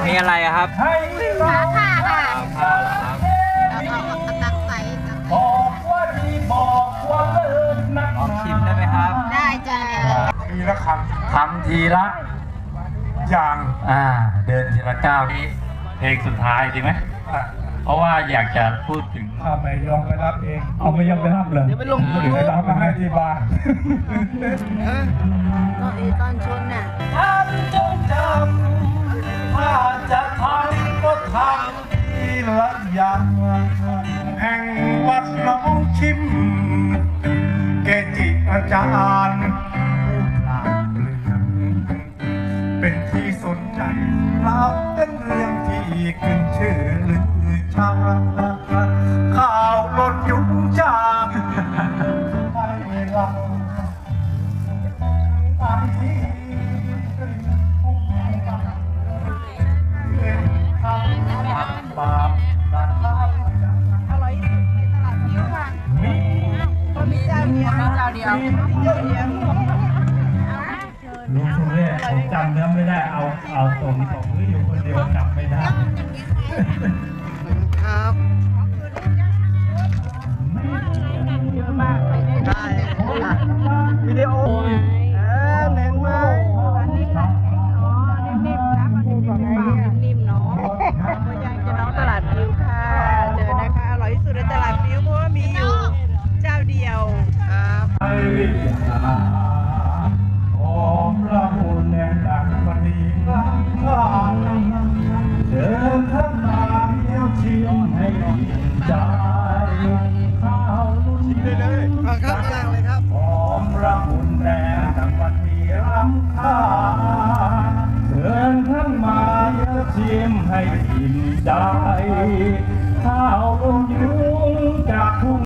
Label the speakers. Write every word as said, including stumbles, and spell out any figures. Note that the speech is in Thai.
Speaker 1: นี้อะไรอะครับ
Speaker 2: ขาค่ะค่ะ
Speaker 1: ผ้าเหรอครับ
Speaker 2: ตักใส่
Speaker 1: ลองชิมได้ไหมครับ
Speaker 2: ได้จ้ะ
Speaker 3: ทีละคำทำทีละอย่าง
Speaker 1: อ่าเดินทีละก้าวนี้เพลงสุดท้ายดีไหมเพราะว่าอยากจะพูดถึง
Speaker 3: ถ้าไม่ยอมไปรับเอง
Speaker 1: เอาไม่ยอมไปรับเลย
Speaker 3: เดี๋ยวไปลงไปรับมาให้ที่บ้าน
Speaker 2: ตอนตอนชนน่ะ
Speaker 3: ท่านจงจำถ้าจะทำก็ทำทีละอย่างแห่งวัดน้องชิมเกจิอาจารย์ผู้ปราบเปลืองเป็นที่สนใจรับเป็นเรื่องที่ขึ้นชื่อลือชาข่าวล้นยุงจางให้เราไปที่เป็นคำบาปดันน้ำ
Speaker 2: อร่อยที่สุดในตลาดนิ้วค่ะ
Speaker 3: มี
Speaker 2: มีเจ้าเดียวมีเจ้าเดียวเจ้าเดียว
Speaker 3: ลุงคุณเล่ผมจำเนื้อไม่ได้เอาเอาตรงตรงนี้อยู่คนเดียวจำไม่ได้
Speaker 2: ครับเยอะมากไปได้
Speaker 3: วิดีโอ
Speaker 2: เออแรงมากอันนี้ค่ะอ๋อนิ่มๆนะมันนิ่มๆนิ่มๆเนาะตัวอย่างจะน้องตลาดนิ้วค่ะเจอนะคะอร่อยที่สุดในตลาดนิ้วเพราะว่ามีอยู่เจ้าเดียวครับ
Speaker 3: ไอ้หอมละมุนแน่นดังวันนี้รักข้าเดินข้างมาเที่ยวชิมให้ดีใจข้าวรุ่นนี้เลย
Speaker 2: ครับล่างเลยครับ
Speaker 3: หอมละมุนแน่นดังวันนี้รักข้าเดินข้างมาเที่ยวชิมให้ดีใจข้าวรุ่นยุงจากทุ่ง